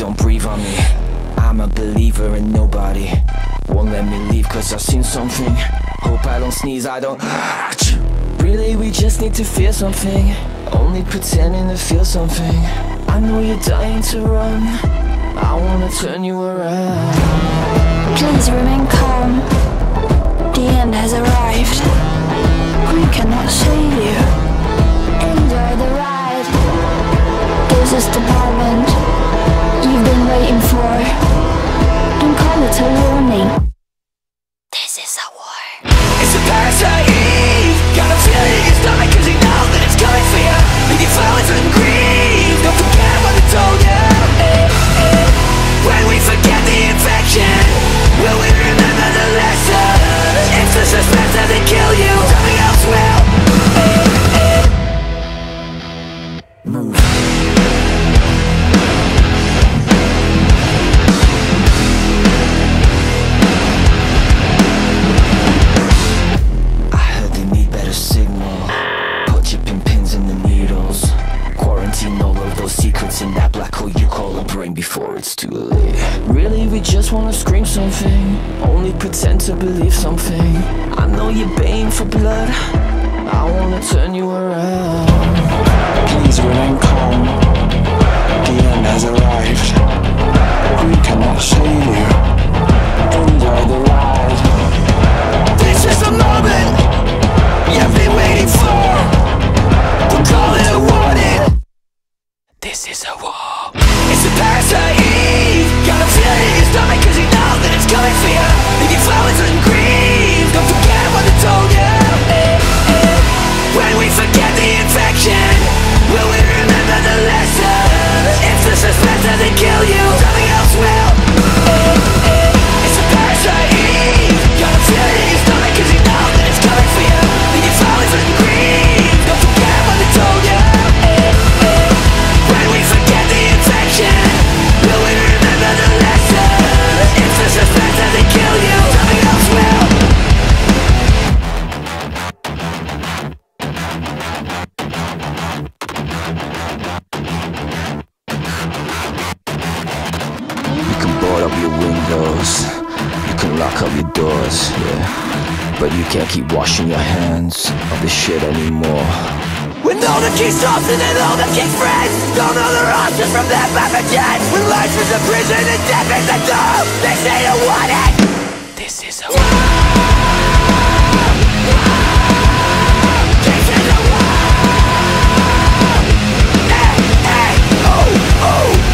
don't breathe on me. I'm a believer in nobody won't let me leave, cause I've seen something. Hope I don't sneeze, I don't. Really, we just need to feel something. Only pretending to feel something. I know you're dying to run. I wanna turn you around. Please remain calm. The end has arrived. We cannot save you. Enjoy the ride. This is the moment you've been waiting for. Don't call it a warning. This is a war. It's a parasite. Gotta feel it in your stomach, cause you know that it's coming for you. Leave your flowers and grieve. Don't forget what I told you. When we forget the infection, will we remember the lesson? It's the suspense that they kill you. Something else will. Move. I heard they need better signal. Put your pins in the needles. Quarantine all of those secrets in that black hole you call a brain before it's too late. Really, we just wanna scream something. Only pretend to believe something. I know you're baying for blood. I wanna turn you around. Please remain calm. The end has arrived. We cannot save you. Enjoy the ride. This is the moment you've been waiting for. We'll call it a warning. This is a war. It's a parasite. Gotta feel it in your stomach, cause you know that it's coming for you. Leave your flowers and grieve. Don't forget what I told you. When we forget the infection, will we remember the lesson? It's the suspense that they kill you. Something else will. It's a parasite. Gotta feel it in your stomach, cause you know that it's coming for you. Leave your flowers and grieve. Don't forget what I told you. When we forget the infection, will we remember the lesson? It's the suspense that they kill you. Something else will. You can board up your windows, you can lock up your doors, yeah, but you can't keep washing your hands of this shit anymore. When all the king's tossed and then all the king's friends don't know their options from their pathogens. When life is a prison and death is a dome, they say to want it. This is a war. This is a war. Hey, hey, oh, oh.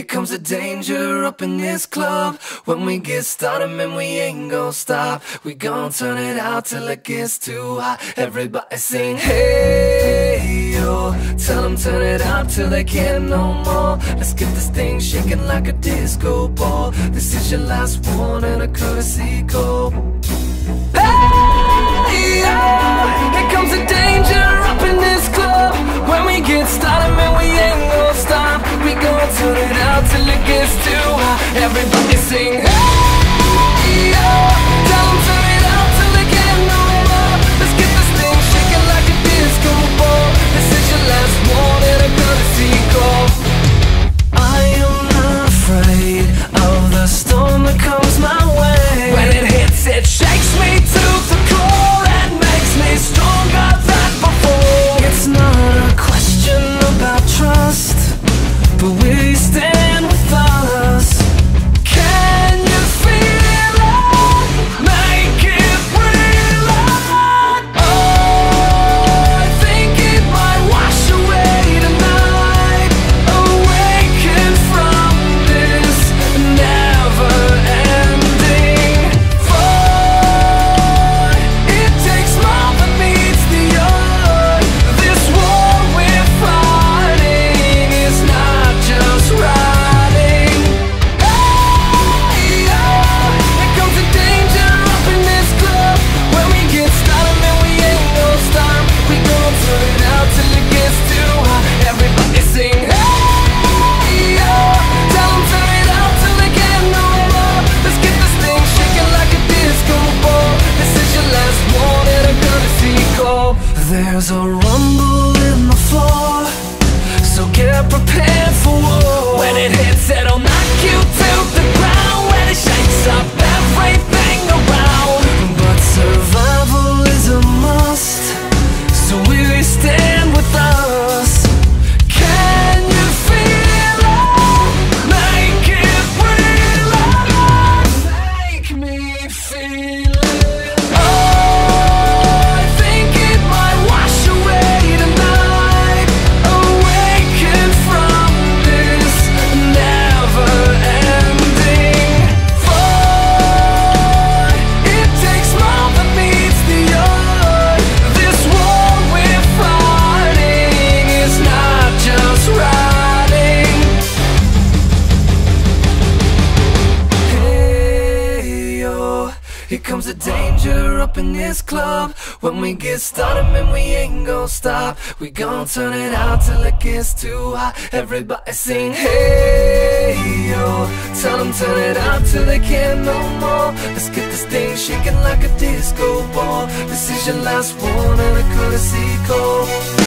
here comes the danger up in this club. When we get started, man, we ain't gon' stop. We gon' turn it out till it gets too hot. Everybody sing, hey, yo. Tell them turn it up till they can't no more. Let's get this thing shaking like a disco ball. This is your last one and a courtesy call. Hey, yo. Here comes the danger up in this club. When we get started, man, we ain't gon' stop. We gon' turn it out till it gets too hot. Everybody sing, hey, yo. Tell them turn it out till they can't no more. Let's get this thing shaking like a disco ball. This is your last one and a courtesy call. I am not afraid of the storm that comes my way. When it hits, it shakes me to the core and makes me stronger than before. It's not a question about trust, but we stand with us. Can you feel it? Make it real. Oh, I think it might wash away tonight. Awaken from this never-ending fight. It takes more than meets the eye. This war we're fighting is not just riding. Hey, yo. Here comes the danger up in this club. When we get started, man, we ain't gon' stop. We gon' turn it out till it gets too hot. Everybody sing, hey, yo. Tell them turn it out till they can't no more. Let's get this thing shaking like a disco ball. This is your last one and a courtesy call. There's a rumble in the floor, so get prepared for war. When it hits, it'll knock you to the ground. When it shakes up everything around. But survival is a must, so we stand with us. Can you feel it? Make it real. Make me feel it. Oh, I think it might wash away tonight. Awaken from this never-ending fight. It takes more than meets the eye. This war we're fighting is not just riding. Hey, yo. Here comes the danger up in this club. When we get started, man, we ain't gon' stop. We gon' turn it out till it gets too hot. Everybody sing, hey, yo. Tell them turn it out till they can't no more. Let's get this thing shaking like a disco ball. This is your last one and a courtesy call.